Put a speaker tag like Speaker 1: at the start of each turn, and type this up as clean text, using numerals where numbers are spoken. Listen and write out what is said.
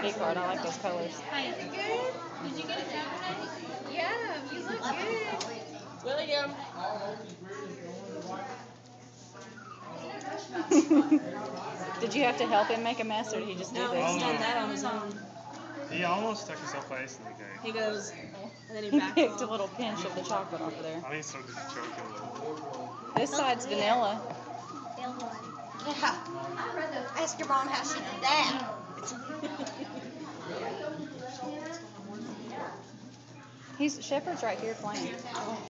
Speaker 1: ID card. I like those colors.
Speaker 2: Hi. Good? Did you get it done today? Yeah, you look good.
Speaker 3: William.
Speaker 1: Did you have to help him make a mess, or did he just do
Speaker 3: No,
Speaker 1: this?
Speaker 3: he's done that on his own.
Speaker 4: He almost took himself ice in the cake.
Speaker 3: He goes, and then he
Speaker 1: He
Speaker 3: backed
Speaker 1: picked
Speaker 3: off.
Speaker 1: a little pinch of the chocolate off of there.
Speaker 4: I think so did choking.
Speaker 1: This side's vanilla.
Speaker 5: Yeah. Ask your mom how she did that.
Speaker 1: Shepard's right here playing.